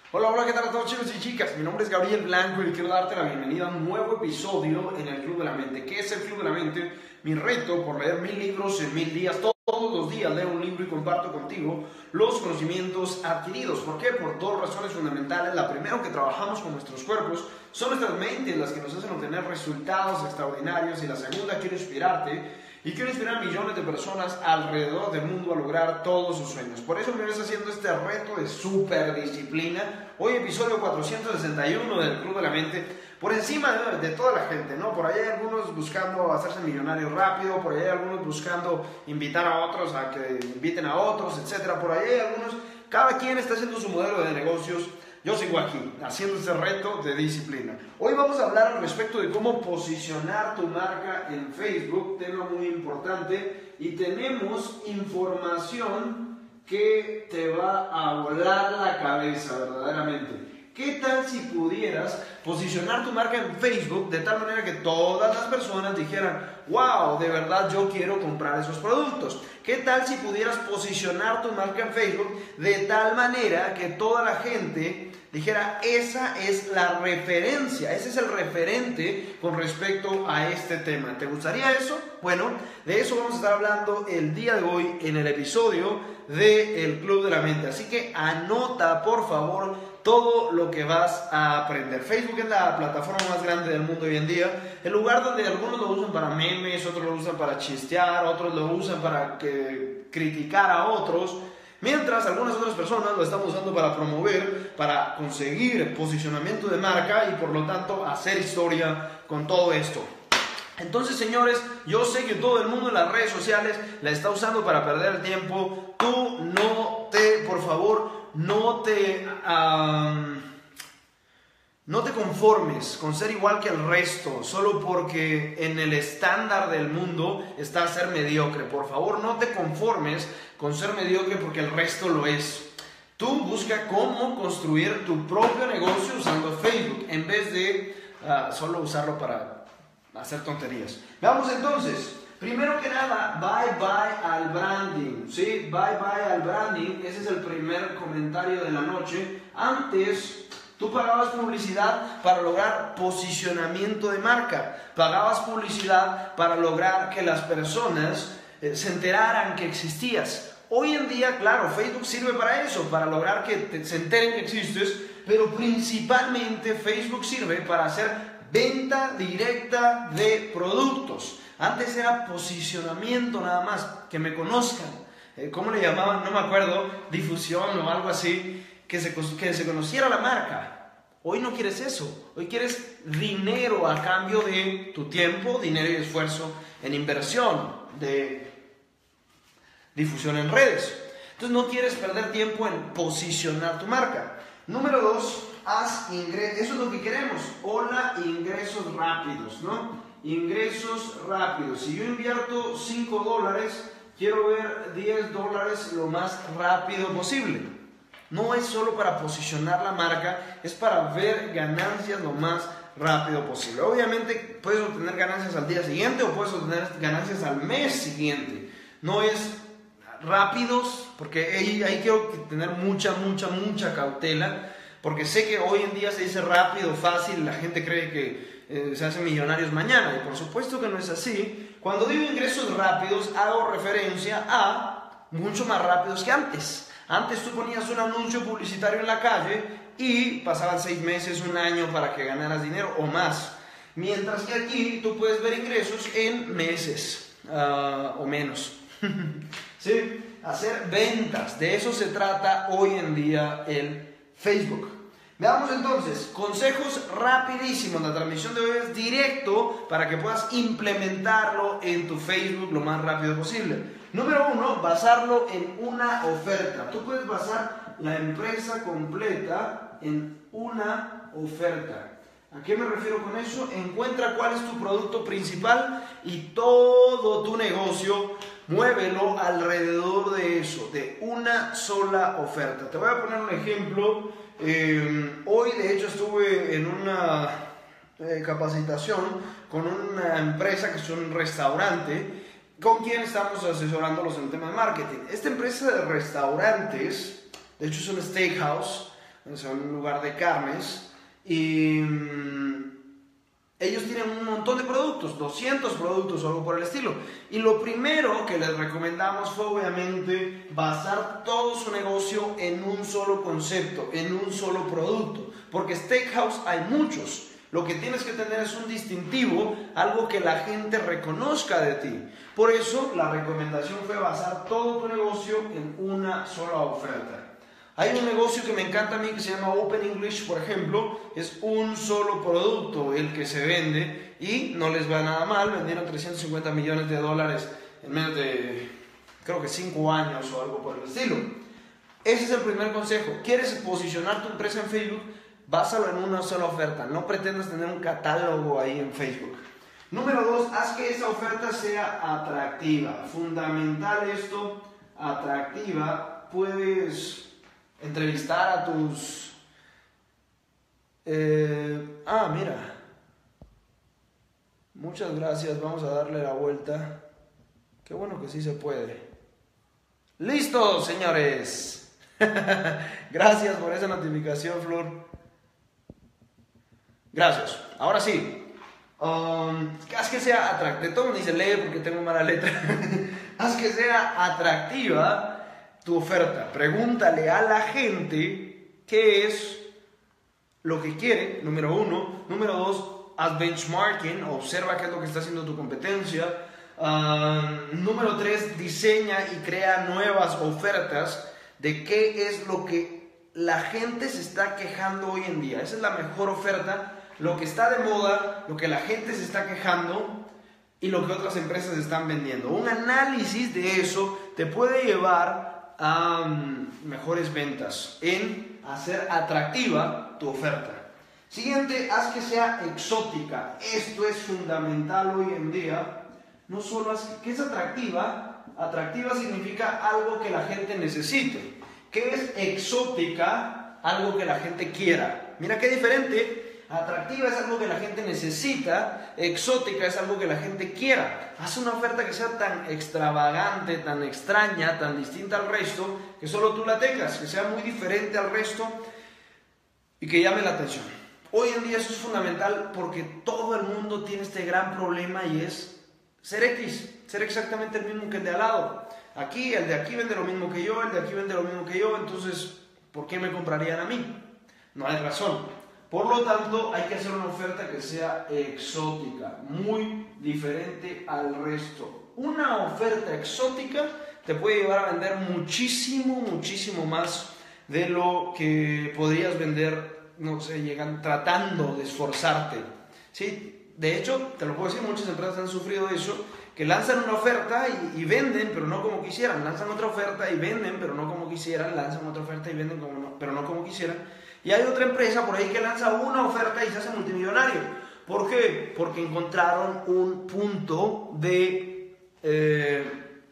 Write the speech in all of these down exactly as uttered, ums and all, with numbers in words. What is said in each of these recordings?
Hola, hola, ¿qué tal a todos chicos y chicas? Mi nombre es Gabriel Blanco y quiero darte la bienvenida a un nuevo episodio en el Club de la Mente. ¿Qué es el Club de la Mente? Mi reto por leer mil libros en mil días. Todos los días leo un libro y comparto contigo los conocimientos adquiridos. ¿Por qué? Por dos razones fundamentales. La primera, que trabajamos con nuestros cuerpos, son nuestras mentes las que nos hacen obtener resultados extraordinarios. Y la segunda, quiero inspirarte y quiero inspirar a millones de personas alrededor del mundo a lograr todos sus sueños. Por eso me ves haciendo este reto de superdisciplina. Hoy episodio cuatrocientos sesenta y uno del Club de la Mente. Por encima de, de toda la gente, ¿no? Por ahí hay algunos buscando hacerse millonarios rápido, por ahí hay algunos buscando invitar a otros a que inviten a otros, etcétera. Por ahí hay algunos, cada quien está haciendo su modelo de negocios. Yo sigo aquí, haciendo este reto de disciplina. Hoy vamos a hablar al respecto de cómo posicionar tu marca en Facebook, tema muy importante, y tenemos información que te va a volar la cabeza verdaderamente. ¿Qué tal si pudieras posicionar tu marca en Facebook de tal manera que todas las personas dijeran, wow, de verdad yo quiero comprar esos productos? ¿Qué tal si pudieras posicionar tu marca en Facebook de tal manera que toda la gente dijera, esa es la referencia, ese es el referente con respecto a este tema? ¿Te gustaría eso? Bueno, de eso vamos a estar hablando el día de hoy en el episodio del Club de la Mente. Así que anota, por favor, todo lo que vas a aprender. Facebook es la plataforma más grande del mundo hoy en día, el lugar donde algunos lo usan para memes, otros lo usan para chistear, otros lo usan para que, criticar a otros, mientras algunas otras personas lo están usando para promover, para conseguir posicionamiento de marca y por lo tanto hacer historia con todo esto. Entonces, señores, yo sé que todo el mundo en las redes sociales la está usando para perder el tiempo. Tú no te, por favor, no te, um, no te conformes con ser igual que el resto, solo porque en el estándar del mundo está ser mediocre. Por favor, no te conformes con ser mediocre porque el resto lo es. Tú busca cómo construir tu propio negocio usando Facebook en vez de uh, solo usarlo para hacer tonterías. Veamos entonces. Primero que nada, bye bye al branding, ¿sí? Bye bye al branding, ese es el primer comentario de la noche. Antes, tú pagabas publicidad para lograr posicionamiento de marca, pagabas publicidad para lograr que las personas eh, se enteraran que existías. Hoy en día, claro, Facebook sirve para eso, para lograr que te, se enteren que existes, pero principalmente Facebook sirve para hacer venta directa de productos. Antes era posicionamiento nada más, que me conozcan. Eh, ¿Cómo le llamaban? No me acuerdo, difusión o algo así, que se, que se conociera la marca. Hoy no quieres eso, hoy quieres dinero a cambio de tu tiempo, dinero y esfuerzo en inversión, de difusión en redes. Entonces no quieres perder tiempo en posicionar tu marca. Número dos, haz ingresos. Eso es lo que queremos. Hola, ingresos rápidos, ¿no? Ingresos rápidos. Si yo invierto cinco dólares, quiero ver diez dólares lo más rápido posible. No es solo para posicionar la marca, es para ver ganancias lo más rápido posible. Obviamente puedes obtener ganancias al día siguiente o puedes obtener ganancias al mes siguiente. No es rápidos, porque ahí, ahí quiero tener mucha, mucha, mucha cautela, porque sé que hoy en día se dice rápido, fácil, la gente cree que eh, se hacen millonarios mañana, y por supuesto que no es así. Cuando digo ingresos rápidos, hago referencia a mucho más rápidos que antes. Antes tú ponías un anuncio publicitario en la calle y pasaban seis meses, un año para que ganaras dinero o más, mientras que aquí tú puedes ver ingresos en meses uh, o menos. ¿Sí? Hacer ventas, de eso se trata hoy en día el Facebook. Veamos entonces, consejos rapidísimos. La transmisión de hoy es directo para que puedas implementarlo en tu Facebook lo más rápido posible. Número uno, basarlo en una oferta. Tú puedes basar la empresa completa en una oferta. ¿A qué me refiero con eso? Encuentra cuál es tu producto principal y todo tu negocio muévelo alrededor de eso, de una sola oferta. Te voy a poner un ejemplo. Eh, hoy de hecho estuve en una eh, capacitación con una empresa que es un restaurante con quien estamos asesorándolos en el tema de marketing. Esta empresa de restaurantes, de hecho es un steakhouse, es un lugar de carnes, y mmm, ellos tienen un montón de productos, doscientos productos o algo por el estilo. Y lo primero que les recomendamos fue obviamente basar todo su negocio en un solo concepto, en un solo producto. Porque steakhouse hay muchos. Lo que tienes que tener es un distintivo, algo que la gente reconozca de ti. Por eso la recomendación fue basar todo tu negocio en una sola oferta. Hay un negocio que me encanta a mí que se llama Open English, por ejemplo. Es un solo producto el que se vende y no les va nada mal. Vendieron trescientos cincuenta millones de dólares en menos de, creo que cinco años o algo por el estilo. Ese es el primer consejo. ¿Quieres posicionar tu empresa en Facebook? Básalo en una sola oferta. No pretendas tener un catálogo ahí en Facebook. Número dos, haz que esa oferta sea atractiva. Fundamental esto, atractiva. Puedes entrevistar a tus... Eh, ah, mira. Muchas gracias, vamos a darle la vuelta. Qué bueno que sí se puede. ¡Listo, señores! Gracias por esa notificación, Flor. Gracias. Ahora sí. Um, haz que sea atractiva. Todo me dice lee porque tengo mala letra. Haz que sea atractiva tu oferta. Pregúntale a la gente qué es lo que quiere, número uno. Número dos, haz benchmarking, observa qué es lo que está haciendo tu competencia. Uh, número tres, diseña y crea nuevas ofertas de qué es lo que la gente se está quejando hoy en día. Esa es la mejor oferta, lo que está de moda, lo que la gente se está quejando y lo que otras empresas están vendiendo. Un análisis de eso te puede llevar a um, mejores ventas, en hacer atractiva tu oferta. Siguiente, haz que sea exótica. Esto es fundamental hoy en día. No solo haz que es atractiva. Atractiva significa algo que la gente necesite. ¿Qué es exótica? Algo que la gente quiera. Mira qué diferente. Atractiva es algo que la gente necesita, exótica es algo que la gente quiera. Haz una oferta que sea tan extravagante, tan extraña, tan distinta al resto, que solo tú la tengas, que sea muy diferente al resto y que llame la atención. Hoy en día eso es fundamental porque todo el mundo tiene este gran problema y es ser X, ser exactamente el mismo que el de al lado. Aquí, el de aquí vende lo mismo que yo, el de aquí vende lo mismo que yo, entonces, ¿por qué me comprarían a mí? No hay razón. Por lo tanto, hay que hacer una oferta que sea exótica, muy diferente al resto. Una oferta exótica te puede llevar a vender muchísimo, muchísimo más de lo que podrías vender, no sé, llegan, tratando de esforzarte. ¿Sí? De hecho, te lo puedo decir, muchas empresas han sufrido eso, que lanzan una oferta y, y venden, pero no como quisieran. Lanzan otra oferta y venden, pero no como quisieran. Lanzan otra oferta y venden, como no, pero no como quisieran. Y hay otra empresa por ahí que lanza una oferta y se hace multimillonario. ¿Por qué? Porque encontraron un punto de eh,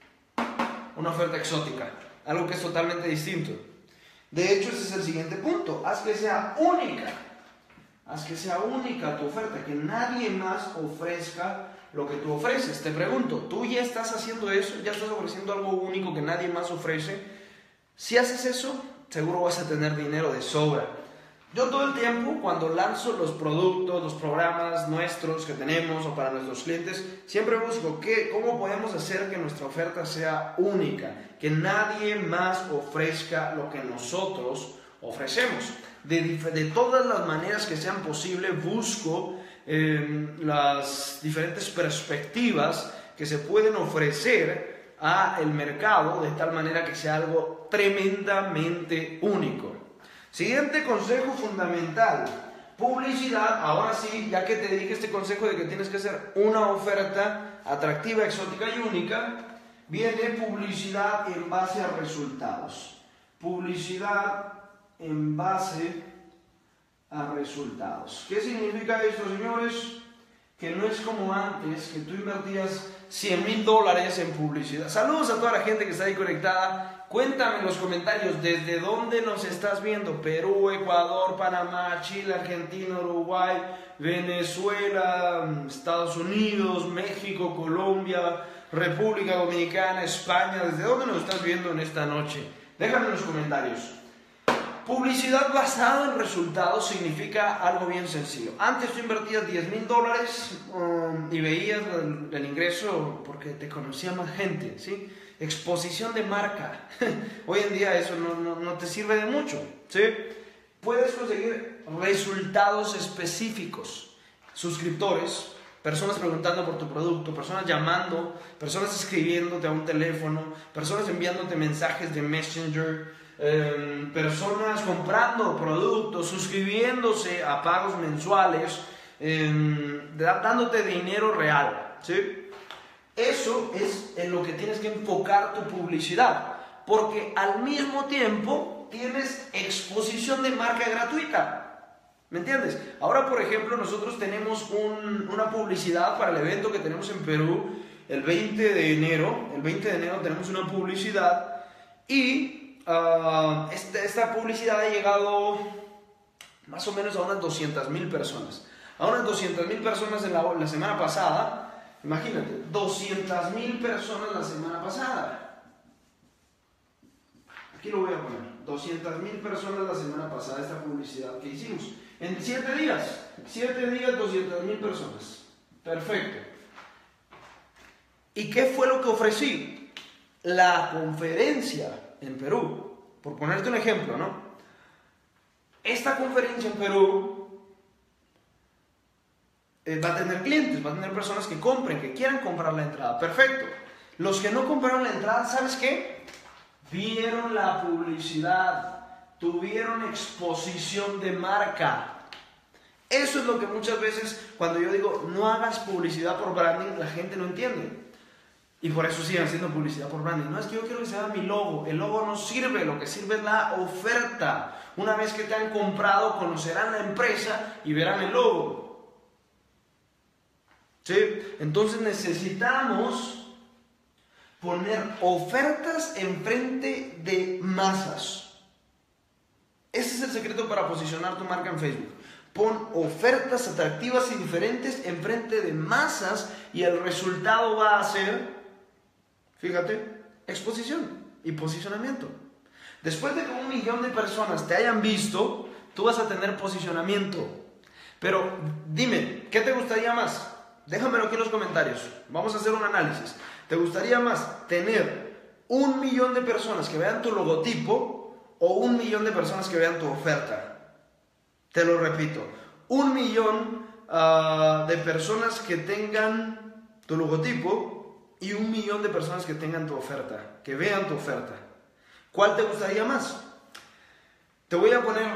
una oferta exótica. Algo que es totalmente distinto. De hecho, ese es el siguiente punto. Haz que sea única. Haz que sea única tu oferta. Que nadie más ofrezca lo que tú ofreces. Te pregunto, ¿tú ya estás haciendo eso? ¿Ya estás ofreciendo algo único que nadie más ofrece? Si haces eso, seguro vas a tener dinero de sobra. Yo todo el tiempo, cuando lanzo los productos, los programas nuestros que tenemos o para nuestros clientes, siempre busco qué, cómo podemos hacer que nuestra oferta sea única, que nadie más ofrezca lo que nosotros ofrecemos. De, de todas las maneras que sean posibles, busco eh, las diferentes perspectivas que se pueden ofrecer al mercado de tal manera que sea algo tremendamente único. Siguiente consejo fundamental, publicidad. Ahora sí, ya que te dije este consejo de que tienes que hacer una oferta atractiva, exótica y única, viene publicidad en base a resultados. Publicidad en base a resultados. ¿Qué significa esto, señores? Que no es como antes, que tú invertías cien mil dólares en publicidad. Saludos a toda la gente que está ahí conectada. Cuéntame en los comentarios desde dónde nos estás viendo. Perú, Ecuador, Panamá, Chile, Argentina, Uruguay, Venezuela, Estados Unidos, México, Colombia, República Dominicana, España. ¿Desde dónde nos estás viendo en esta noche? Déjame en los comentarios. Publicidad basada en resultados significa algo bien sencillo. Antes tú invertías diez mil dólares um, y veías el, el ingreso porque te conocía más gente, ¿sí? Exposición de marca. Hoy en día eso no, no, no te sirve de mucho, ¿sí? Puedes conseguir resultados específicos, suscriptores, personas preguntando por tu producto, personas llamando, personas escribiéndote a un teléfono, personas enviándote mensajes de Messenger, eh, personas comprando productos, suscribiéndose a pagos mensuales, eh, dándote dinero real, ¿sí? Eso es en lo que tienes que enfocar tu publicidad, porque al mismo tiempo tienes exposición de marca gratuita. ¿Me entiendes? Ahora, por ejemplo, nosotros tenemos un, una publicidad para el evento que tenemos en Perú el veinte de enero. El veinte de enero tenemos una publicidad y uh, esta, esta publicidad ha llegado más o menos a unas doscientas mil personas. A unas doscientas mil personas en la, la semana pasada. Imagínate, doscientas mil personas la semana pasada. Aquí lo voy a poner. doscientas mil personas la semana pasada esta publicidad que hicimos. En siete días. siete días, doscientas mil personas. Perfecto. ¿Y qué fue lo que ofrecí? La conferencia en Perú. Por ponerte un ejemplo, ¿no? Esta conferencia en Perú eh, va a tener clientes, va a tener personas que compren, que quieran comprar la entrada. Perfecto. Los que no compraron la entrada, ¿sabes qué? Vieron la publicidad, tuvieron exposición de marca. Eso es lo que muchas veces, cuando yo digo no hagas publicidad por branding, la gente no entiende. Y por eso siguen haciendo publicidad por branding. No, es que yo quiero que se vea mi logo. El logo no sirve, lo que sirve es la oferta. Una vez que te han comprado, conocerán la empresa y verán el logo. ¿Sí? Entonces necesitamos poner ofertas enfrente de masas. Ese es el secreto para posicionar tu marca en Facebook. Pon ofertas atractivas y diferentes enfrente de masas y el resultado va a ser, fíjate, exposición y posicionamiento. Después de que un millón de personas te hayan visto, tú vas a tener posicionamiento. Pero dime, ¿qué te gustaría más? Déjamelo aquí en los comentarios. Vamos a hacer un análisis. ¿Te gustaría más tener un millón de personas que vean tu logotipo o un millón de personas que vean tu oferta? Te lo repito. Un millón uh, de personas que tengan tu logotipo y un millón de personas que tengan tu oferta, que vean tu oferta. ¿Cuál te gustaría más? Te voy a poner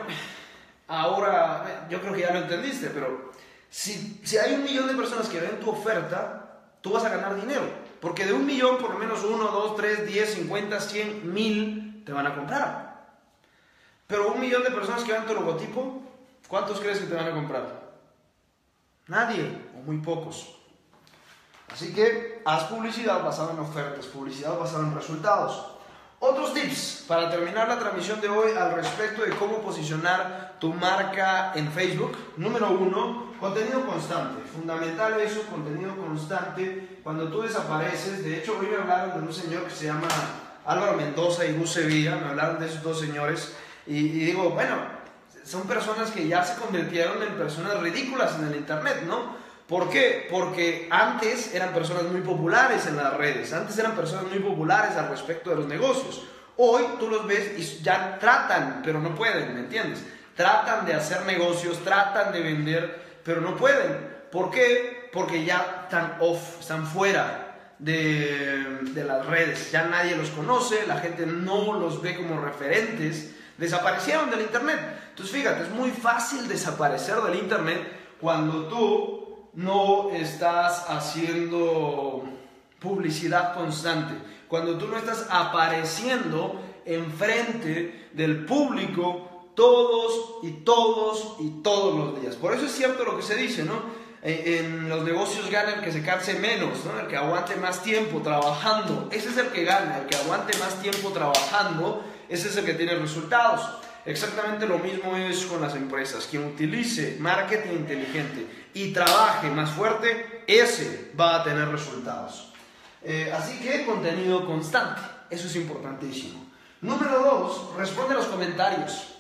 ahora, yo creo que ya lo entendiste, pero si, si hay un millón de personas que ven tu oferta, tú vas a ganar dinero. Porque de un millón, por lo menos uno, dos, tres, diez, cincuenta, cien, mil te van a comprar. Pero un millón de personas que vean tu logotipo, ¿cuántos crees que te van a comprar? Nadie, o muy pocos. Así que haz publicidad basada en ofertas, publicidad basada en resultados. Otros tips para terminar la transmisión de hoy al respecto de cómo posicionar tu marca en Facebook. Número uno, contenido constante. Fundamental eso, contenido constante. Cuando tú desapareces, de hecho hoy me hablaron de un señor que se llama Álvaro Mendoza y Gus Sevilla, me hablaron de esos dos señores y, y digo, bueno, son personas que ya se convirtieron en personas ridículas en el internet, ¿no? ¿Por qué? Porque antes eran personas muy populares en las redes, antes eran personas muy populares al respecto de los negocios. Hoy tú los ves y ya tratan, pero no pueden, ¿me entiendes? Tratan de hacer negocios, tratan de vender, pero no pueden. ¿Por qué? Porque ya están off, están fuera de, de las redes, ya nadie los conoce, la gente no los ve como referentes, desaparecieron del internet. Entonces fíjate, es muy fácil desaparecer del internet cuando tú no estás haciendo publicidad constante, cuando tú no estás apareciendo enfrente del público todos y todos y todos los días. Por eso es cierto lo que se dice, ¿no? En los negocios gana el que se canse menos, ¿no? El que aguante más tiempo trabajando. Ese es el que gana, el que aguante más tiempo trabajando, ese es el que tiene resultados. Exactamente lo mismo es con las empresas. Quien utilice marketing inteligente y trabaje más fuerte, ese va a tener resultados. Eh, así que contenido constante, eso es importantísimo. Número dos, responde a los comentarios.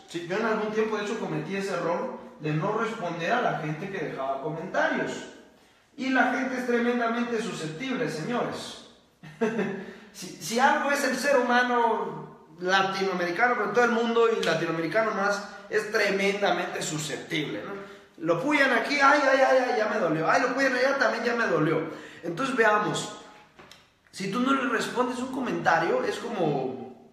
Sí, yo en algún tiempo, de hecho, cometí ese error de no responder a la gente que dejaba comentarios. Y la gente es tremendamente susceptible, señores. si, si algo es el ser humano latinoamericano, pero todo el mundo y latinoamericano más, es tremendamente susceptible, ¿no? Lo puyan aquí, ay, ay, ay, ay, ya me dolió. Ay, lo puyan allá, también ya me dolió. Entonces veamos, si tú no le respondes un comentario, es como,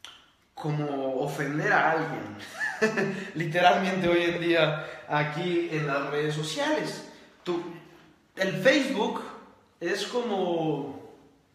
como ofender a alguien. Literalmente hoy en día aquí en las redes sociales. Tú, el Facebook es como,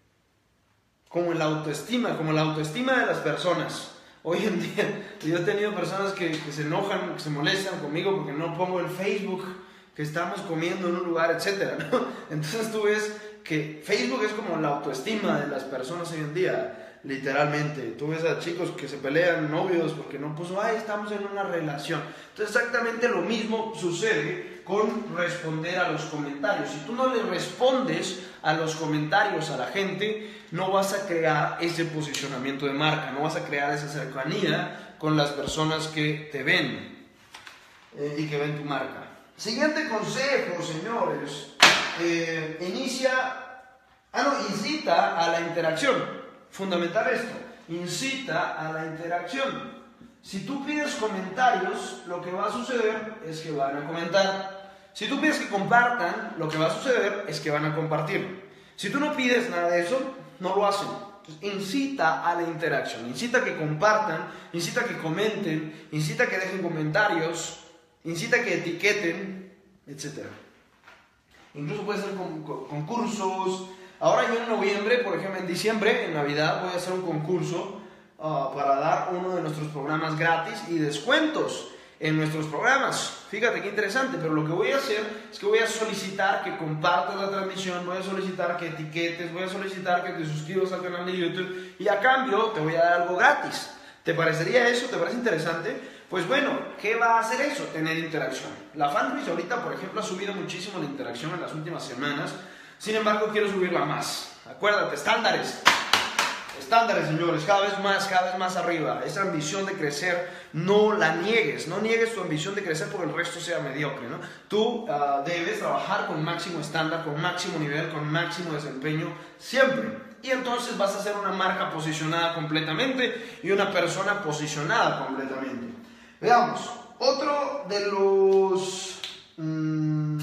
como la autoestima, como la autoestima de las personas. Hoy en día yo he tenido personas que, que se enojan, que se molestan conmigo porque no pongo el Facebook, que estamos comiendo en un lugar, etcétera, ¿no? Entonces tú ves que Facebook es como la autoestima de las personas hoy en día, literalmente. Tú ves a chicos que se pelean, novios, porque no puso, ay, estamos en una relación. Entonces exactamente lo mismo sucede con responder a los comentarios. Si tú no le respondes a los comentarios a la gente, no vas a crear ese posicionamiento de marca, no vas a crear esa cercanía con las personas que te ven eh, y que ven tu marca. Siguiente consejo, señores, eh, inicia, ah no, incita a la interacción. Fundamental esto, incita a la interacción. Si tú pides comentarios, lo que va a suceder es que van a comentar. Si tú pides que compartan, lo que va a suceder es que van a compartir. Si tú no pides nada de eso, no lo hacen. Entonces, incita a la interacción, incita a que compartan, incita a que comenten, incita a que dejen comentarios, incita a que etiqueten, etcétera. Incluso puede ser con, con, concursos. Ahora yo en noviembre, por ejemplo, en diciembre, en Navidad, voy a hacer un concurso uh, para dar uno de nuestros programas gratis y descuentos en nuestros programas. Fíjate qué interesante, pero lo que voy a hacer es que voy a solicitar que compartas la transmisión, voy a solicitar que etiquetes, voy a solicitar que te suscribas al canal de YouTube y a cambio te voy a dar algo gratis. ¿Te parecería eso? ¿Te parece interesante? Pues bueno, ¿qué va a hacer eso? Tener interacción. La fanbase ahorita, por ejemplo, ha subido muchísimo la interacción en las últimas semanas. Sin embargo, quiero subirla más. Acuérdate, estándares. Estándares, señores, cada vez más, cada vez más arriba. Esa ambición de crecer, no la niegues. No niegues tu ambición de crecer porque el resto sea mediocre, ¿no? Tú uh, debes trabajar con máximo estándar, con máximo nivel, con máximo desempeño, siempre. Y entonces vas a ser una marca posicionada completamente y una persona posicionada completamente. Veamos, otro de los... Mmm,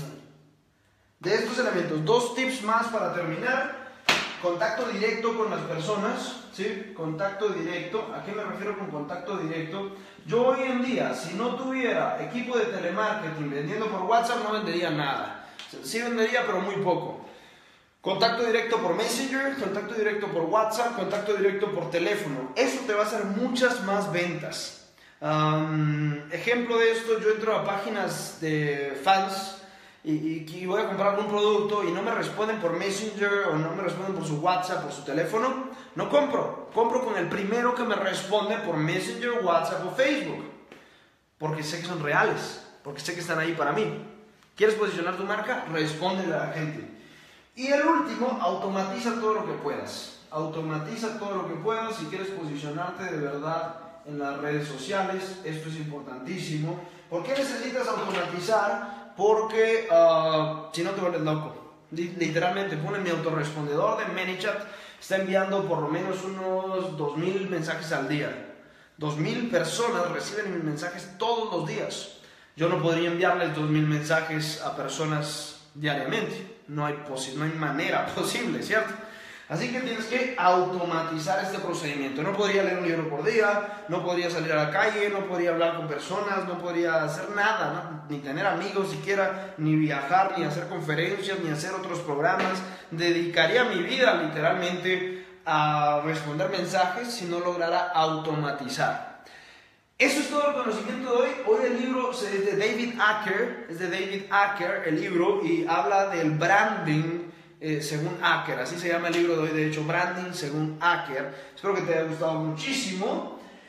de estos elementos, dos tips más para terminar. Contacto directo con las personas, ¿sí? Contacto directo. ¿A qué me refiero con contacto directo? Yo hoy en día, si no tuviera equipo de telemarketing vendiendo por WhatsApp, no vendería nada. Sí vendería, pero muy poco. Contacto directo por Messenger, contacto directo por WhatsApp, contacto directo por teléfono. Eso te va a hacer muchas más ventas. Um, ejemplo de esto, yo entro a páginas de fans Y, y, y voy a comprar algún producto y no me responden por Messenger o no me responden por su WhatsApp, por su teléfono, no compro. Compro con el primero que me responde por Messenger, WhatsApp o Facebook. Porque sé que son reales, porque sé que están ahí para mí. ¿Quieres posicionar tu marca? Respóndele a la gente. Y el último, automatiza todo lo que puedas. Automatiza todo lo que puedas si quieres posicionarte de verdad en las redes sociales. Esto es importantísimo. ¿Por qué necesitas automatizar? Porque uh, si no te vuelves loco. Literalmente, pone mi autorrespondedor de ManyChat, está enviando por lo menos unos dos mil mensajes al día. dos mil personas reciben mis mensajes todos los días. Yo no podría enviarles dos mil mensajes a personas diariamente. No hay, no hay manera posible, ¿cierto? Así que tienes que automatizar este procedimiento. No podría leer un libro por día, no podría salir a la calle, no podría hablar con personas, no podría hacer nada, ¿no? Ni tener amigos siquiera, ni viajar, ni hacer conferencias, ni hacer otros programas. Dedicaría mi vida literalmente a responder mensajes si no lograra automatizar. Eso es todo el conocimiento de hoy. Hoy el libro es de David Acker, es de David Acker el libro, y habla del branding Eh, según Acker, así se llama el libro de hoy, de hecho, Branding según Acker. Espero que te haya gustado muchísimo.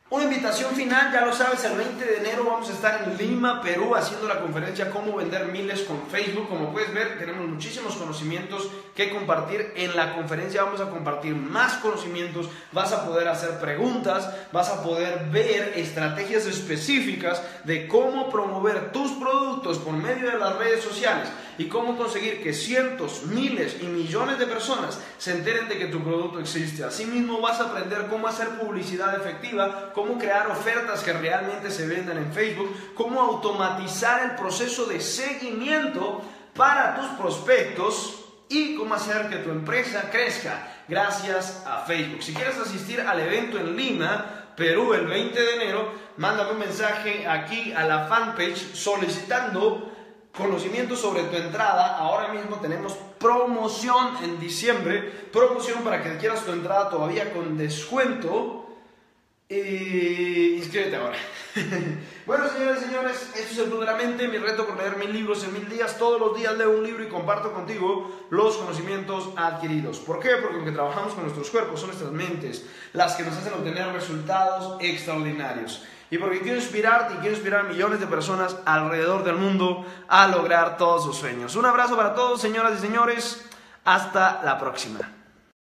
Una invitación final, ya lo sabes, el veinte de enero vamos a estar en Lima, Perú, haciendo la conferencia Cómo vender miles con Facebook. Como puedes ver, tenemos muchísimos conocimientos que compartir. En la conferencia vamos a compartir más conocimientos, vas a poder hacer preguntas, vas a poder ver estrategias específicas de cómo promover tus productos por medio de las redes sociales y cómo conseguir que cientos, miles y millones de personas se enteren de que tu producto existe. Asimismo, vas a aprender cómo hacer publicidad efectiva, cómo crear ofertas que realmente se vendan en Facebook, cómo automatizar el proceso de seguimiento para tus prospectos y cómo hacer que tu empresa crezca gracias a Facebook. Si quieres asistir al evento en Lima, Perú, el veinte de enero, mándame un mensaje aquí a la fanpage solicitando conocimientos sobre tu entrada. Ahora mismo tenemos promoción en diciembre, promoción para que quieras tu entrada todavía con descuento. Y inscríbete ahora. Bueno, señores y señores, esto es el Club de la Mente, mi reto por leer mil libros en mil días. Todos los días leo un libro y comparto contigo los conocimientos adquiridos. ¿Por qué? Porque aunque trabajamos con nuestros cuerpos, son nuestras mentes las que nos hacen obtener resultados extraordinarios. Y porque quiero inspirarte y quiero inspirar a millones de personas alrededor del mundo a lograr todos sus sueños. Un abrazo para todos, señoras y señores. Hasta la próxima.